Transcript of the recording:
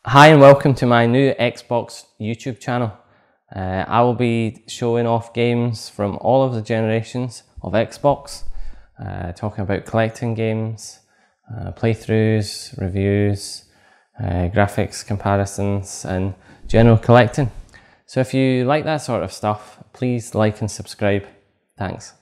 Hi and welcome to my new Xbox YouTube channel. I will be showing off games from all of the generations of Xbox, talking about collecting games, playthroughs, reviews, graphics comparisons and general collecting. So if you like that sort of stuff, please like and subscribe. Thanks.